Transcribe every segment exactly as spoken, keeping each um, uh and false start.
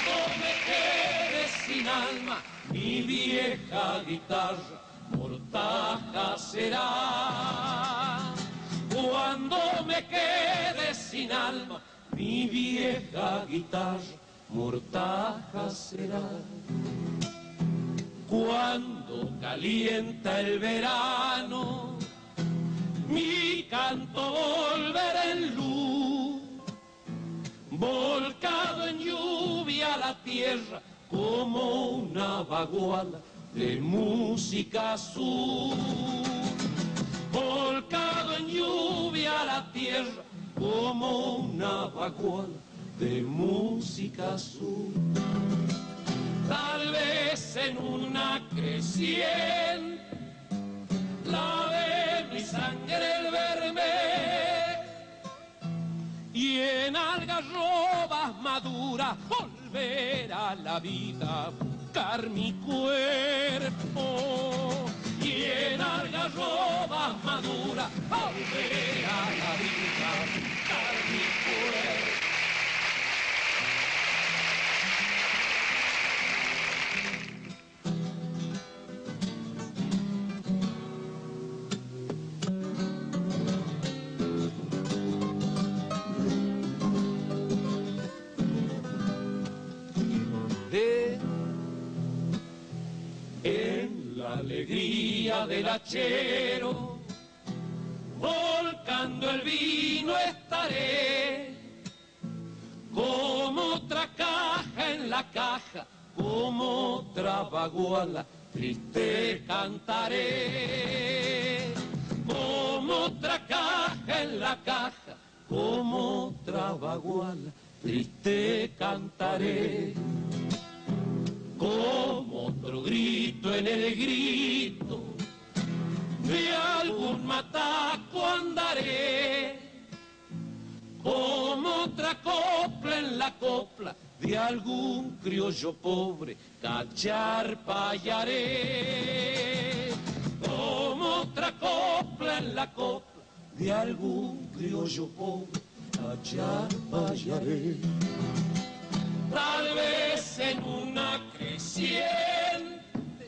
me quede sin alma, mi vieja guitarra mortaja será. Cuando me quede sin alma, mi vieja guitarra mortaja será. Cuando calienta el verano, mi canto volverá en luz, volcado en lluvia a la tierra como una baguala de música azul. Volcado en lluvia a la tierra como una baguala de música azul. Tal vez en una creciente lave mi sangre el verme, y en algarrobas maduras volverá la vida a buscar mi cuerpo. Y en algarrobas maduras volverá la vida a buscar mi cuerpo. En la alegría del hachero, volcando el vino estaré, como otra caja en la caja, como otra baguala triste cantaré. Como otra caja en la caja, como otra baguala triste cantaré. Como otro grito en el grito de algún mataco andaré, como otra copla en la copla de algún criollo pobre cacharpa hallaré. Como otra copla en la copla de algún criollo pobre cacharpa hallaré. Tal vez en una creciente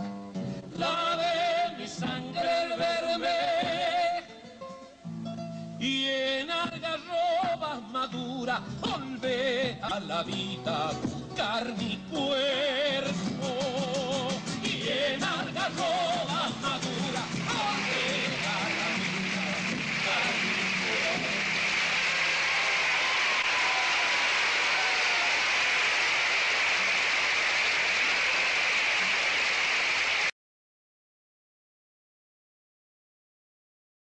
lave mi sangre el verme, y en algarrobas maduras volverá a la vida a buscar mi cuerpo.